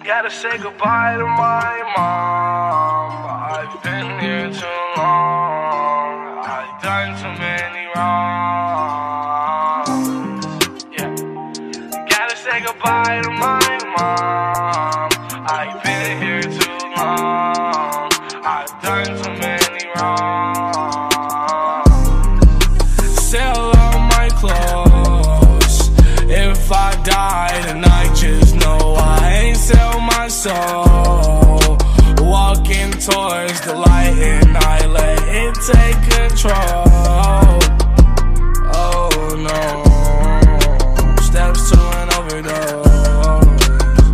Gotta say goodbye to my mom. I've been here too long. I've done too many wrongs. Yeah. Gotta say goodbye to my mom. I've been here too long. I've done too many wrongs. Sell all my clothes. If I die tonight, just know I ain't sell my soul. Walking towards the light and I let it take control. Oh no, steps to an overdose.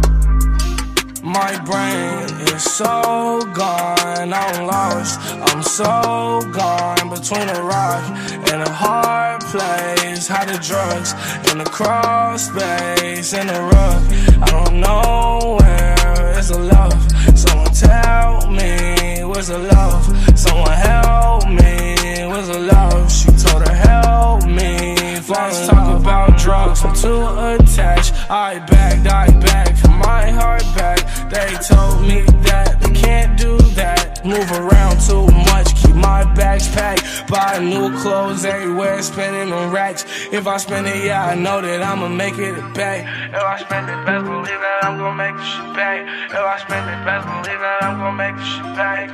My brain is so gone, I'm lost, I'm so gone. Between a rock and a hard place, how the drugs in the crawl space and the rook. I don't know where is the love. Someone tell me where's the love. Someone help me, where's the love. She told her help me. Let's talk about drugs, I'm too attached. I begged for my heart back. They told me that they can't do that. Move around too much, keep my bags packed. Buy new clothes everywhere, spending on racks. If I spend it, yeah, I know that I'ma make it back. If I spend it, best believe that I'm gonna make the shit back. If I spend it, best believe that I'm gonna make the shit back.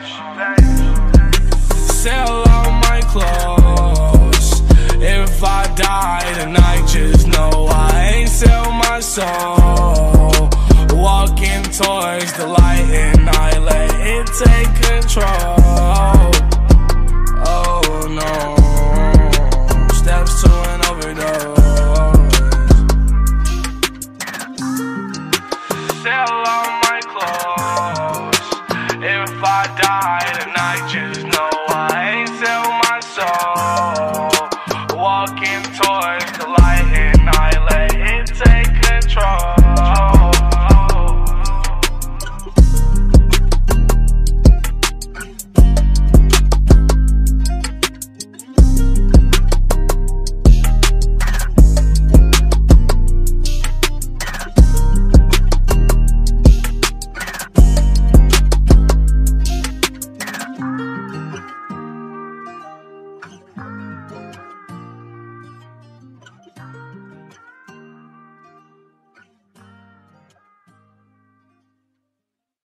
Sell all my clothes. If I die tonight, just know I ain't sell my soul. Walking towards the light and I let it take control. Oh no, steps to an overdose. Sell all my clothes. If I die tonight, just know I ain't sell my soul. Walking towards the light and I let it take control.